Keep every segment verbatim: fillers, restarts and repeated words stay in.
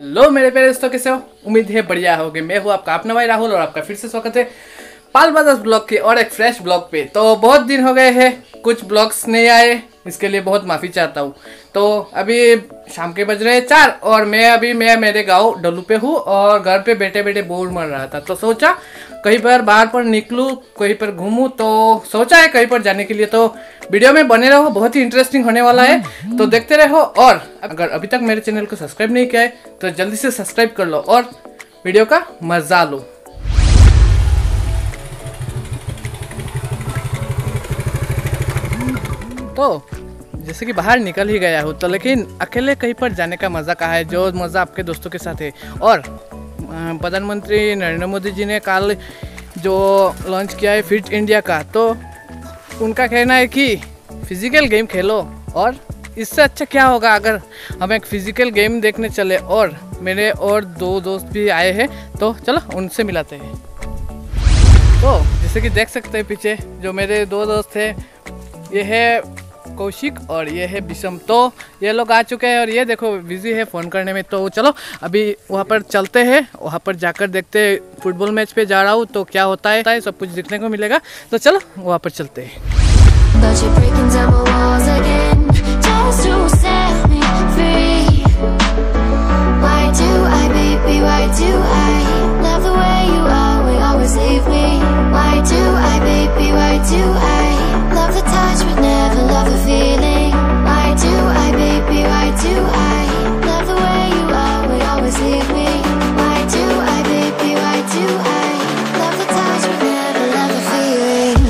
लो मेरे प्यारे दोस्तों, कैसे हो? उम्मीद है बढ़िया होगे। मैं हूँ आपका अपना भाई राहुल और आपका फिर से स्वागत है पाल ब्रदर्स ब्लॉग के और एक फ्रेश ब्लॉग पे। तो बहुत दिन हो गए हैं, कुछ ब्लॉग्स नहीं आए, इसके लिए बहुत माफ़ी चाहता हूँ। तो अभी शाम के बज रहे हैं चार और मैं अभी मैं मेरे गांव डल्लू पे हूँ और घर पे बैठे बैठे बोर मर रहा था। तो सोचा कहीं पर बाहर पर निकलूँ, कहीं पर घूमूँ, तो सोचा है कहीं पर जाने के लिए। तो वीडियो में बने रहो, बहुत ही इंटरेस्टिंग होने वाला है, तो देखते रहो। और अगर अभी तक मेरे चैनल को सब्सक्राइब नहीं किया है तो जल्दी से सब्सक्राइब कर लो और वीडियो का मजा लो। तो जैसे कि बाहर निकल ही गया हूँ, तो लेकिन अकेले कहीं पर जाने का मज़ा कहाँ है, जो मज़ा आपके दोस्तों के साथ है। और प्रधानमंत्री नरेंद्र मोदी जी ने कल जो लॉन्च किया है फिट इंडिया का, तो उनका कहना है कि फिजिकल गेम खेलो। और इससे अच्छा क्या होगा अगर हम एक फिजिकल गेम देखने चले। और मेरे और दो दोस्त भी आए हैं, तो चलो उनसे मिलाते हैं। तो जैसे कि देख सकते हैं पीछे जो मेरे दो दोस्त हैं, ये है कौशिक और ये है विषम। तो ये लोग आ चुके हैं और ये देखो बिजी है फ़ोन करने में। तो चलो अभी वहाँ पर चलते हैं, वहाँ पर जाकर देखते हैं। फुटबॉल मैच पे जा रहा हूँ तो क्या होता है, सब कुछ देखने को मिलेगा। तो चलो वहाँ पर चलते हैं। Love the touch but never love the feeling. Why do I, baby, why do I love the way you are, we always leave me? Why do I, baby, why do I love the touch but never love the feeling?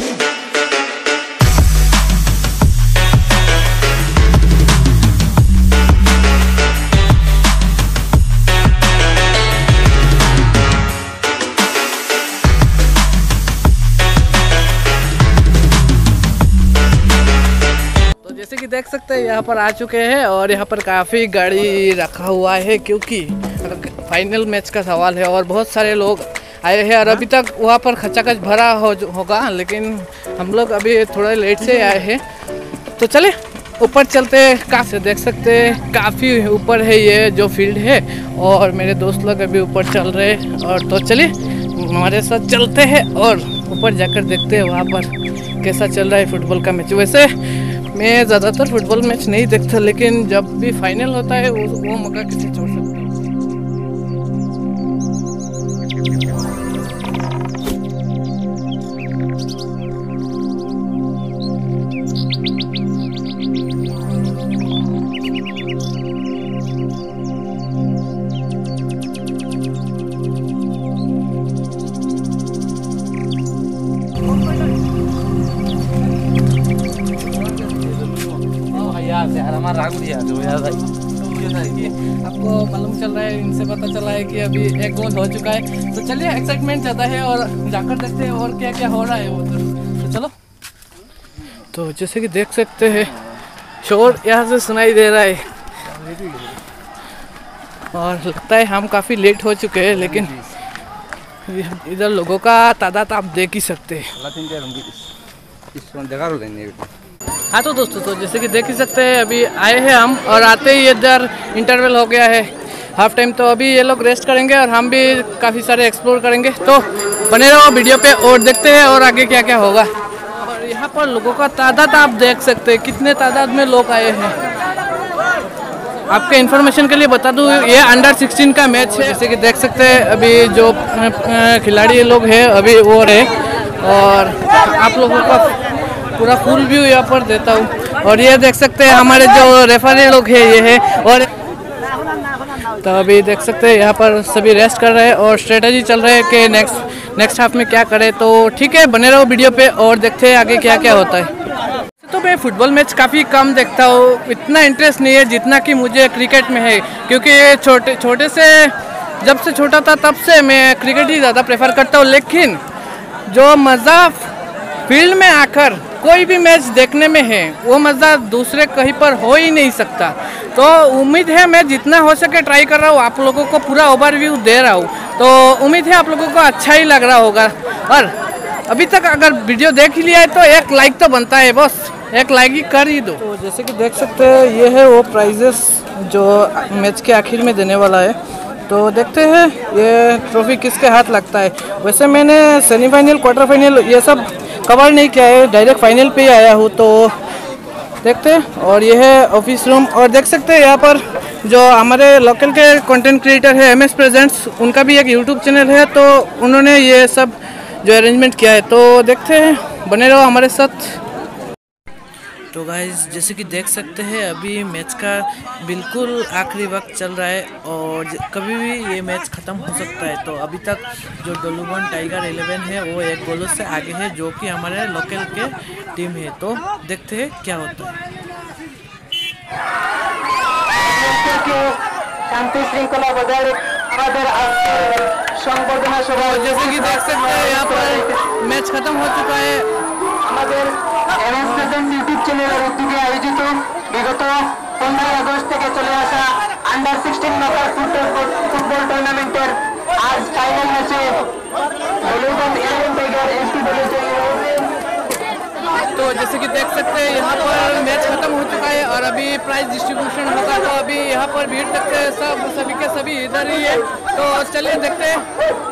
जैसे कि देख सकते हैं यहाँ पर आ चुके हैं और यहाँ पर काफ़ी गाड़ी रखा हुआ है, क्योंकि फाइनल मैच का सवाल है और बहुत सारे लोग आए हैं। और अभी तक वहाँ पर खचाखच भरा हो होगा, लेकिन हम लोग अभी थोड़ा लेट से आए हैं। तो चले ऊपर चलते हैं। काफ़ी देख सकते हैं काफ़ी ऊपर है ये जो फील्ड है, और मेरे दोस्त लोग अभी ऊपर चल रहे हैं। और तो चलिए हमारे साथ चलते हैं और ऊपर जाकर देखते हैं वहाँ पर कैसा चल रहा है फुटबॉल का मैच। वैसे मैं ज़्यादातर फुटबॉल मैच नहीं देखता, लेकिन जब भी फाइनल होता है वो वो मौका किसी छोड़ सकता है। आपको मालूम चल रहा है, इनसे पता चला है कि अभी एक गोल हो चुका है। तो चलिए एक्साइटमेंट ज़्यादा है और जाकर देखते हैं और क्या क्या हो रहा है उधर। तो चलो। तो जैसे कि देख सकते हैं शोर यहाँ से सुनाई दे रहा है और लगता है हम काफ़ी लेट हो चुके हैं, लेकिन इधर लोगों का तादाद आप देख ही सकते हैं। हाँ तो दोस्तों, तो जैसे कि देख ही सकते हैं अभी आए हैं हम, और आते ही इधर इंटरवल हो गया है, हाफ टाइम। तो अभी ये लोग रेस्ट करेंगे और हम भी काफ़ी सारे एक्सप्लोर करेंगे। तो बने रहो वीडियो पे और देखते हैं और आगे क्या क्या होगा। और यहाँ पर लोगों का तादाद आप देख सकते हैं, कितने तादाद में लोग आए हैं। आपके इन्फॉर्मेशन के लिए बता दूँ, ये अंडर सिक्सटीन का मैच है। जैसे कि देख सकते हैं अभी जो खिलाड़ी लोग हैं अभी वो रहे, और आप लोगों का पूरा फुल व्यू यहाँ पर देता हूँ। और ये देख सकते हैं हमारे जो रेफरी लोग हैं ये है। और तो अभी देख सकते हैं यहाँ पर सभी रेस्ट कर रहे हैं और स्ट्रेटजी चल रहा है कि नेक्स्ट नेक्स्ट हाफ में क्या करें। तो ठीक है, बने रहो वीडियो पे और देखते हैं आगे क्या क्या होता है। तो मैं फुटबॉल मैच काफ़ी कम देखता हूँ, इतना इंटरेस्ट नहीं है जितना कि मुझे क्रिकेट में है, क्योंकि छोटे छोटे से जब से छोटा था तब से मैं क्रिकेट ही ज़्यादा प्रेफर करता हूँ। लेकिन जो मज़ा फील्ड में आकर कोई भी मैच देखने में है, वो मज़ा दूसरे कहीं पर हो ही नहीं सकता। तो उम्मीद है मैं जितना हो सके ट्राई कर रहा हूँ, आप लोगों को पूरा ओवरव्यू दे रहा हूँ। तो उम्मीद है आप लोगों को अच्छा ही लग रहा होगा। और अभी तक अगर वीडियो देख ही लिया है तो एक लाइक तो बनता है, बस एक लाइक ही कर ही दो। तो जैसे कि देख सकते हैं ये है वो प्राइजेस जो मैच के आखिर में देने वाला है। तो देखते हैं ये ट्रॉफी किसके हाथ लगता है। वैसे मैंने सेमीफाइनल, क्वार्टर फाइनल ये सब कवर नहीं किया है, डायरेक्ट फाइनल पे ही आया हूँ। तो देखते हैं। और ये है ऑफिस रूम, और देख सकते हैं यहाँ पर जो हमारे लोकल के कंटेंट क्रिएटर है एम एस प्रेजेंट्स, उनका भी एक यूट्यूब चैनल है, तो उन्होंने ये सब जो अरेंजमेंट किया है। तो देखते हैं, बने रहो हमारे साथ। तो गाइस जैसे कि देख सकते हैं अभी मैच का बिल्कुल आखिरी वक्त चल रहा है और कभी भी ये मैच ख़त्म हो सकता है। तो अभी तक जो डोलुबन टाइगर इलेवन है वो एक गोलों से आगे है, जो कि हमारे लोकल के टीम है। तो देखते हैं क्या होता है। शांति श्रृंखला बजाय संबोधना सभा, जैसे कि देख सकते हैं यहाँ पर मैच खत्म हो चुका है। यूट्यूब चैनल उद्योगे आयोजित विगत पंद्रह আগস্ট থেকে চলে আসা আন্ডার সিক্সটিন নকআউট ফুটবল টুর্নামেন্টের আজ ফাইনাল ম্যাচে ডলুবন ইলেভেন টাইগার এফসি तो जैसे कि देख सकते हैं यहाँ पर मैच खत्म हो चुका है और अभी प्राइज डिस्ट्रीब्यूशन होगा। तो अभी यहाँ पर भीड़ देखते हैं, सब सभी के सभी इधर ही है। तो चलिए देखते हैं।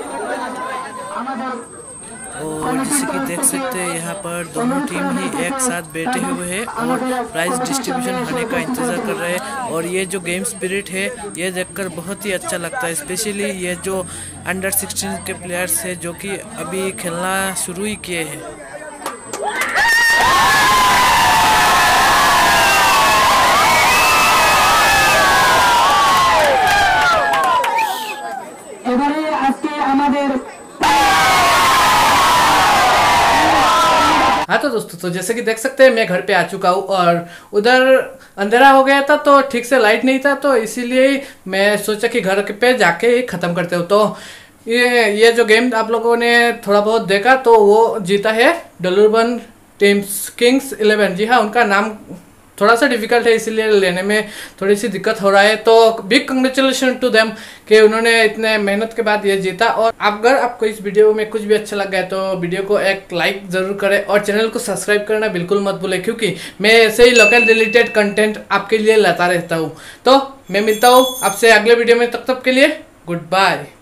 और जैसे कि देख सकते हैं यहाँ पर दोनों टीम ही एक साथ बैठे हुए हैं और प्राइज डिस्ट्रीब्यूशन होने का इंतज़ार कर रहे हैं। और ये जो गेम स्पिरिट है ये देखकर बहुत ही अच्छा लगता है, स्पेशली ये जो अंडर सिक्सटीन के प्लेयर्स हैं जो कि अभी खेलना शुरू ही किए हैं। हाँ तो दोस्तों, तो जैसे कि देख सकते हैं मैं घर पे आ चुका हूँ और उधर अंधेरा हो गया था तो ठीक से लाइट नहीं था, तो इसीलिए मैं सोचा कि घर पे जाके ही ख़त्म करते हो। तो ये ये जो गेम आप लोगों ने थोड़ा बहुत देखा तो वो जीता है डोलुबन टीम्स किंग्स इलेवन। जी हाँ, उनका नाम थोड़ा सा डिफिकल्ट है इसीलिए लेने में थोड़ी सी दिक्कत हो रहा है। तो बिग कंग्रेचुलेशन टू देम कि उन्होंने इतने मेहनत के बाद ये जीता। और अगर आपको इस वीडियो में कुछ भी अच्छा लगा है तो वीडियो को एक लाइक ज़रूर करें और चैनल को सब्सक्राइब करना बिल्कुल मत भूलें, क्योंकि मैं ऐसे ही लोकल रिलेटेड कंटेंट आपके लिए लाता रहता हूँ। तो मैं मिलता हूँ आपसे अगले वीडियो में, तब तक के लिए गुड बाय।